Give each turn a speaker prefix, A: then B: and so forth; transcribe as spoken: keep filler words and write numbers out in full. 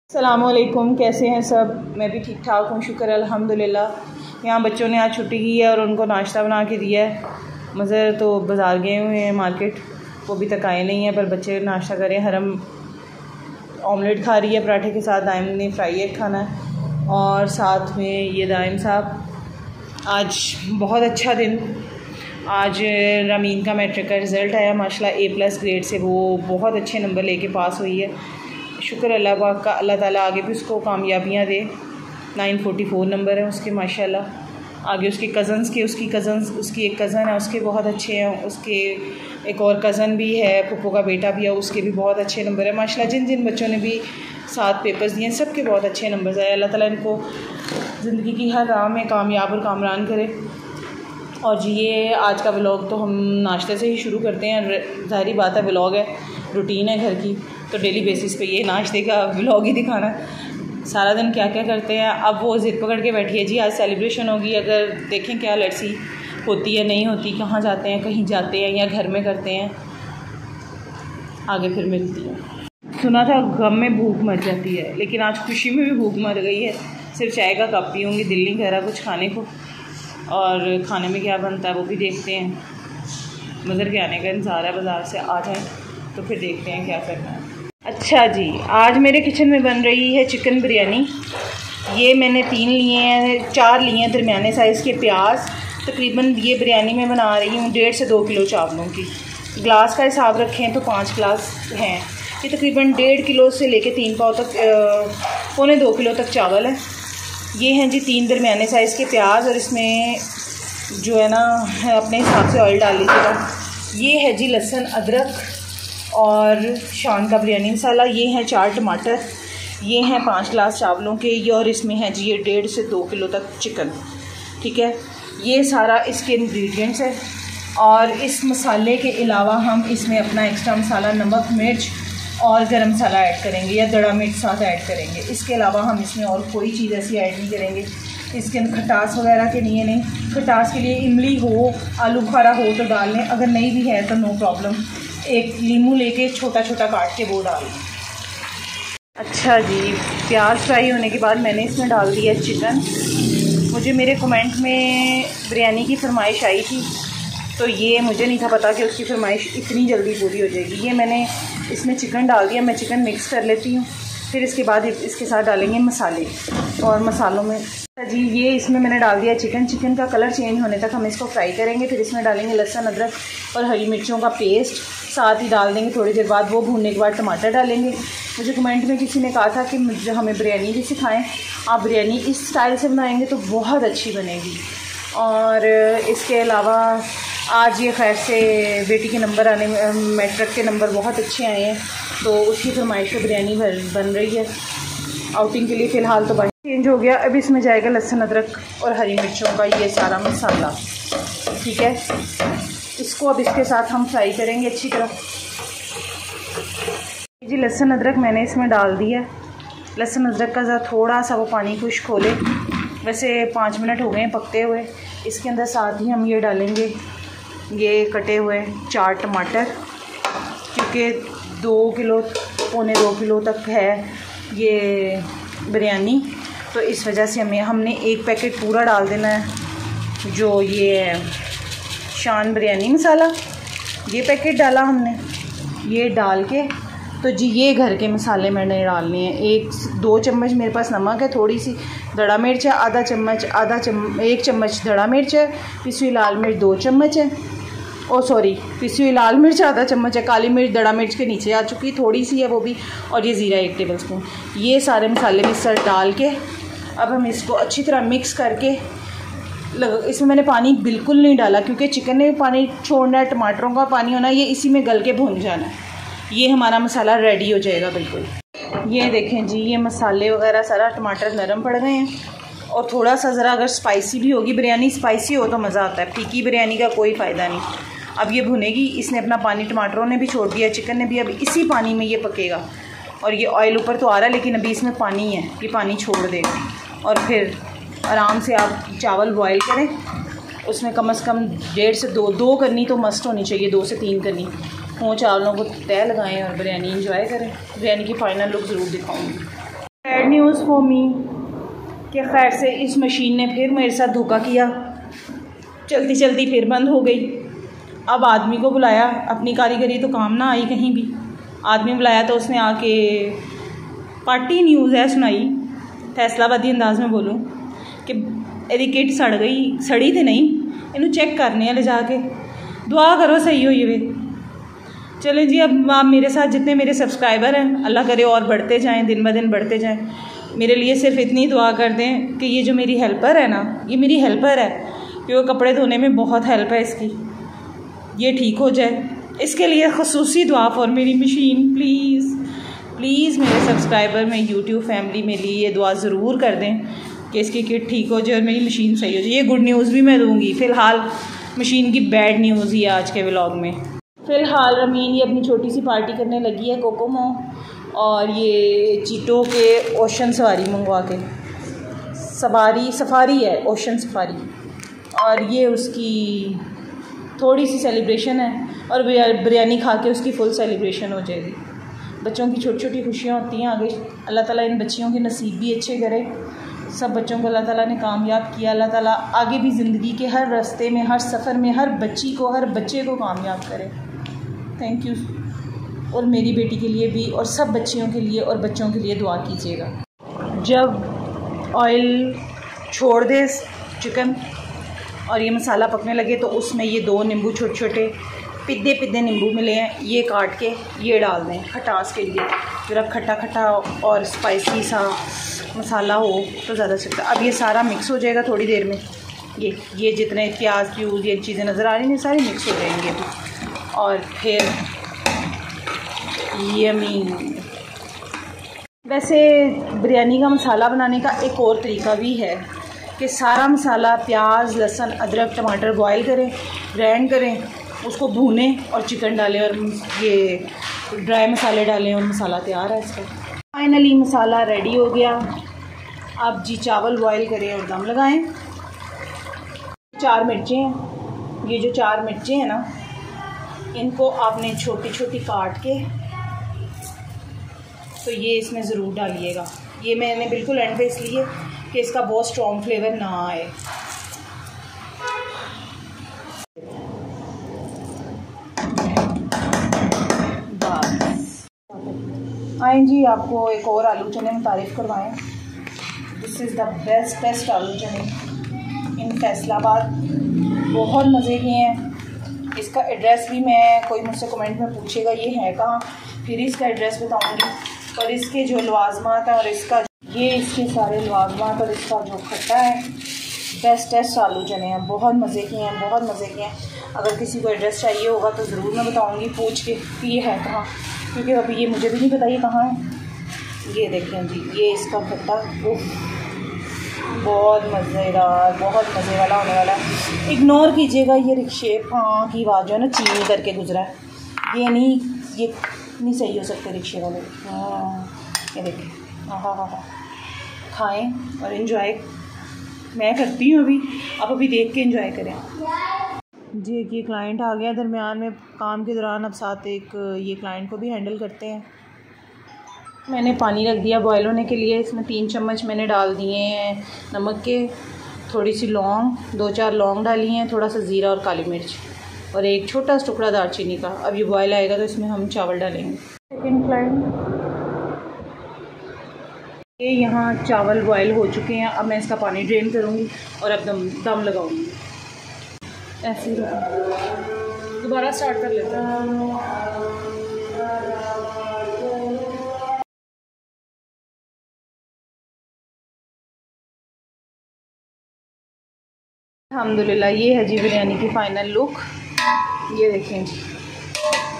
A: अस्सलामुअलैकुम, कैसे हैं सब। मैं भी ठीक ठाक हूँ, शुक्र अल्हम्दुलिल्लाह। यहाँ बच्चों ने आज छुट्टी की है और उनको नाश्ता बना के दिया है। मज़र तो बाज़ार गए हुए हैं मार्केट, वो अभी तक आए नहीं हैं, पर बच्चे नाश्ता करें। हरम ऑमलेट खा रही है पराठे के साथ, दाइम ने फ्राई एग खाना है और साथ में ये दाइम साहब। आज बहुत अच्छा दिन, आज रमीन का मैट्रिक का रिज़ल्ट आया माशाल्लाह ए प्लस ग्रेड से, वो बहुत अच्छे नंबर लेके पास हुई है। शुक्र अल्लाह पाक का, अल्लाह ताला आगे भी उसको कामयाबियाँ दे। नाइन फोर्टी फोर नंबर है उसके माशाल्लाह। आगे उसके कज़न्स के उसकी कज़न्स उसकी एक कज़न है उसके बहुत अच्छे हैं, उसके एक और कज़न भी है, पुप्पो का बेटा भी है, उसके भी बहुत अच्छे नंबर है माशाल्लाह। जिन जिन बच्चों ने भी सात पेपर्स दिए सब के बहुत अच्छे नंबर आए। अल्लाह ताला इनको ज़िंदगी की हर राह में कामयाब और कामरान करे। और जी ये आज का व्लॉग तो हम नाश्ते से ही शुरू करते हैं। ज़ाहिरी बात है, व्लॉग है, रूटीन है घर की, तो डेली बेसिस पे ये नाश्ते का व्लॉग ही दिखाना है। सारा दिन क्या क्या करते हैं। अब वो ज़िद पकड़ के बैठी है जी आज सेलिब्रेशन होगी, अगर देखें क्या लड़सी होती है नहीं होती, कहाँ जाते हैं, कहीं जाते हैं या घर में करते हैं। आगे फिर मिलती है। सुना था गम में भूख मर जाती है, लेकिन आज खुशी में भी भूख मर गई है। सिर्फ चाय का कप पीऊँगी, दिल नहीं कर रहा कुछ खाने को। और खाने में क्या बनता है वो भी देखते हैं। मज़र के आने का इंतज़ार है, बाज़ार से आ जाए तो फिर देखते हैं क्या करना है। अच्छा जी, आज मेरे किचन में बन रही है चिकन बिरयानी। ये मैंने तीन लिए हैं, चार लिए हैं दरमियाने साइज़ के प्याज। तकरीबन ये बिरयानी में बना रही हूँ डेढ़ से दो किलो चावलों की। ग्लास का हिसाब रखें तो पाँच ग्लास हैं। ये तकरीबन डेढ़ किलो से लेके तीन पाव तक, पौने दो किलो तक चावल है। ये हैं जी तीन दरमियाने साइज़ के प्याज, और इसमें जो है ना अपने हिसाब से ऑयल डाल लीजिएगा। ये है जी लहसुन अदरक और शान का बिरयानी मसाला। ये हैं चार टमाटर, ये हैं पाँच ग्लास चावलों के ये, और इसमें है जी ये डेढ़ से दो किलो तक चिकन। ठीक है, ये सारा इसके इंग्रेडिएंट्स है। और इस मसाले के अलावा हम इसमें अपना एक्स्ट्रा मसाला नमक मिर्च और गरम मसाला ऐड करेंगे या दड़ा मिर्च साथ ऐड करेंगे। इसके अलावा हम इसमें और कोई चीज़ ऐसी ऐड नहीं करेंगे। इसके अंदर खटास वगैरह के लिए नहीं, खटास के लिए इमली हो, आलू बुखारा हो तो डाल लें, अगर नहीं भी है तो नो प्रॉब्लम। एक नींबू लेके छोटा छोटा काट के वो डाल लें। अच्छा जी, प्याज फ्राई होने के बाद मैंने इसमें डाल दिया चिकन। मुझे मेरे कमेंट में बिरयानी की फरमाइश आई थी, तो ये मुझे नहीं था पता कि उसकी फरमाइश इतनी जल्दी पूरी हो जाएगी। ये मैंने इसमें चिकन डाल दिया। मैं चिकन मिक्स कर लेती हूँ, फिर इसके बाद इसके साथ डालेंगे मसाले। और मसालों में जी ये इसमें मैंने डाल दिया चिकन। चिकन का कलर चेंज होने तक हम इसको फ्राई करेंगे। फिर इसमें डालेंगे लहसुन अदरक और हरी मिर्चों का पेस्ट, साथ ही डाल देंगे थोड़ी देर बाद। वो भूनने के बाद टमाटर डालेंगे। मुझे कमेंट में किसी ने कहा था कि मुझे हमें बिरयानी भी सिखाएं। आप बिरयानी इस स्टाइल से बनाएंगे तो बहुत अच्छी बनेगी। और इसके अलावा आज ये खैर से बेटी के नंबर आने में, मैट्रिक के नंबर बहुत अच्छे आए हैं, तो उसकी फरमाइश पर बिरयानी बन रही है। आउटिंग के लिए फ़िलहाल तो बाहर चेंज हो गया। अब इसमें जाएगा लहसुन अदरक और हरी मिर्चों का ये सारा मसाला। ठीक है, इसको अब इसके साथ हम फ्राई करेंगे अच्छी तरह। जी लहसुन अदरक मैंने इसमें डाल दिया। लहसुन अदरक का ज़रा थोड़ा सा वो पानी खुश्क हो ले। वैसे पाँच मिनट हो गए हैं पकते हुए। इसके अंदर साथ ही हम ये डालेंगे ये कटे हुए चार टमाटर, क्योंकि दो किलो पौने दो किलो तक है ये बिरयानी, तो इस वजह से हमें हमने एक पैकेट पूरा डाल देना है। जो ये शान बिरयानी मसाला, ये पैकेट डाला हमने। ये डाल के तो जी ये घर के मसाले मैंने डालने हैं। एक दो चम्मच मेरे पास नमक है, थोड़ी सी दड़ा मिर्च है, आधा चम्मच आधा चम एक चम्मच दड़ा मिर्च है, पिसी हुई लाल मिर्च दो चम्मच है, ओ सॉरी पिसी हुई लाल मिर्च आधा चम्मच है, काली मिर्च दड़ा मिर्च के नीचे आ चुकी थोड़ी सी है वो भी, और ये ज़ीरा एक टेबल स्पून। ये सारे मसाले मिक्सर डाल के अब हम इसको अच्छी तरह मिक्स करके लग, इसमें मैंने पानी बिल्कुल नहीं डाला, क्योंकि चिकन ने भी पानी छोड़ना है, टमाटरों का पानी होना है, ये इसी में गल के भुन जाना है। ये हमारा मसाला रेडी हो जाएगा बिल्कुल। ये देखें जी ये मसाले वगैरह सारा टमाटर नरम पड़ गए हैं। और थोड़ा सा ज़रा अगर स्पाइसी भी होगी बिरयानी, स्पाइसी हो तो मज़ा आता है, फीकी बिरयानी का कोई फ़ायदा नहीं। अब ये भुनेगी, इसने अपना पानी टमाटरों ने भी छोड़ दिया, चिकन ने भी, अब इसी पानी में ये पकेगा। और ये ऑयल ऊपर तो आ रहा है, लेकिन अभी इसमें पानी है, ये पानी छोड़ देगा। और फिर आराम से आप चावल बॉयल करें। उसमें कम से कम डेढ़ से दो दो करनी तो मस्ट होनी चाहिए, दो से तीन करनी हो। चावलों को तय लगाएं और बिरयानी इंजॉय करें। बिरयानी की फ़ाइनल लुक ज़रूर दिखाऊँगी। न्यूज़ फॉर मी कि खैर से इस मशीन ने फिर मेरे साथ धोखा किया, चलती चलती फिर बंद हो गई। अब आदमी को बुलाया, अपनी कारीगरी तो काम ना आई कहीं भी। आदमी बुलाया तो उसने आके पार्टी न्यूज़ है सुनाई, फैसलाबादी अंदाज में बोलूँ कि एदी किट सड़ गई, सड़ी तो नहीं, इन्हू चेक करने ले जाके, दुआ करो सही हो ये वे। चलें जी, अब आप मेरे साथ जितने मेरे सब्सक्राइबर हैं अल्लाह करे और बढ़ते जाएं, दिन ब दिन बढ़ते जाएं। मेरे लिए सिर्फ इतनी दुआ कर दें कि ये जो मेरी हेल्पर है ना, ये मेरी हेल्पर है, क्योंकि कपड़े धोने में बहुत हेल्प है इसकी, ये ठीक हो जाए। इसके लिए खसूसी दुआ फॉर मेरी मशीन, प्लीज़ प्लीज़ मेरे सब्सक्राइबर में यूट्यूब फैमिली में लिए ये दुआ ज़रूर कर दें कि इसकी किट ठीक हो जाए और मेरी मशीन सही हो जाए। ये गुड न्यूज़ भी मैं दूँगी। फ़िलहाल मशीन की बैड न्यूज़ ही है आज के व्लॉग में। फ़िलहाल रमीन ये अपनी छोटी सी पार्टी करने लगी है कोकोमो, और ये चीटो के ओशन सवारी मंगवा के, सवारी सफारी है, ओशन सफारी, और ये उसकी थोड़ी सी सेलिब्रेशन है और बिरयानी खा के उसकी फुल सेलिब्रेशन हो जाएगी। बच्चों की छोटी छोटी खुशियाँ होती हैं आगे, अल्लाह ताला इन बच्चियों के नसीब भी अच्छे करे। सब बच्चों को अल्लाह ताला ने कामयाब किया। अल्लाह ताला आगे भी ज़िंदगी के हर रास्ते में, हर सफ़र में, हर बच्ची को, हर बच्चे को कामयाब करे। Thank you. और मेरी बेटी के लिए भी और सब बच्चियों के लिए और बच्चों के लिए दुआ कीजिएगा। जब ऑयल छोड़ दे चिकन और ये मसाला पकने लगे तो उसमें ये दो नींबू छोटे छोटे पिद्दे पिद्दे नींबू मिले हैं, ये काट के ये डाल दें खटास के लिए। जरा खट्टा खट्टा और स्पाइसी सा मसाला हो तो ज़्यादा अच्छा। अब ये सारा मिक्स हो जाएगा थोड़ी देर में। ये ये जितने प्याज फ्यूज़ ये चीज़ें नज़र आ रही हैं सारी मिक्स हो जाएंगे अभी। और फिर यमी। वैसे बिरयानी का मसाला बनाने का एक और तरीका भी है कि सारा मसाला प्याज लहसुन अदरक टमाटर बॉयल करें, ग्राइंड करें, उसको भूनें और चिकन डालें और ये ड्राई मसाले डालें और मसाला तैयार है इसका। फाइनली मसाला रेडी हो गया। अब जी चावल बॉयल करें और दम लगाएं। चार मिर्चें हैं, ये जो चार मिर्चें हैं ना, इनको आपने छोटी छोटी काट के तो ये इसमें ज़रूर डालिएगा। ये मैंने बिल्कुल एंड पे इसलिए कि इसका बहुत स्ट्रॉन्ग फ्लेवर ना आए। बस आए जी, आपको एक और आलू चने में तारीफ़ करवाएं। This is the best best aloo chane इन फैसलाबाद, बहुत मज़े के हैं। इसका एड्रेस भी मैं, कोई मुझसे कमेंट में पूछेगा ये है कहाँ, फिर इसका एड्रेस बताऊँगी। और इसके जो लवाजमात हैं और इसका ये इसके सारे लवाजमात और इसका जो खट्टा है, बेस्ट टेस्ट आलू चने हैं, बहुत मज़े के हैं, बहुत मज़े के हैं। अगर किसी को एड्रेस चाहिए होगा तो ज़रूर मैं बताऊँगी पूछ के कि ये है कहाँ, क्योंकि अभी ये मुझे भी नहीं पता ये कहाँ है। ये देखें जी, ये इसका खट्टा बहुत मज़ेदार, बहुत मज़े वाला होने वाला है। इग्नोर कीजिएगा ये रिक्शे हाँ की आवाज़ जो है ना चीनी करके गुजरा है, ये नहीं, ये नहीं सही हो सकते रिक्शे वाले। हाँ ये देखें, हाँ हाँ हाँ खाएँ और इन्जॉय मैं करती हूँ अभी, आप अभी देख के एंजॉय करें जी। एक ये क्लाइंट आ गया दरमियान में काम के दौरान, अब साथ एक ये क्लाइंट को भी हैंडल करते हैं। मैंने पानी रख दिया बॉयल होने के लिए, इसमें तीन चम्मच मैंने डाल दिए हैं नमक के, थोड़ी सी लौंग, दो चार लौंग डाली हैं, थोड़ा सा ज़ीरा और काली मिर्च और एक छोटा सा टुकड़ा दालचीनी का। अब ये बॉयल आएगा तो इसमें हम चावल डालेंगे। सेकेंड क्लाइंट, ये यहाँ चावल बॉयल हो चुके हैं। अब मैं इसका पानी ड्रेन करूँगी और अब दम दम लगाऊँगी। ऐसे ही दोबारा स्टार्ट कर लेते हैं। अल्हम्दुलिल्लाह, ये है जी बिरयानी की फ़ाइनल लुक। ये देखें जी,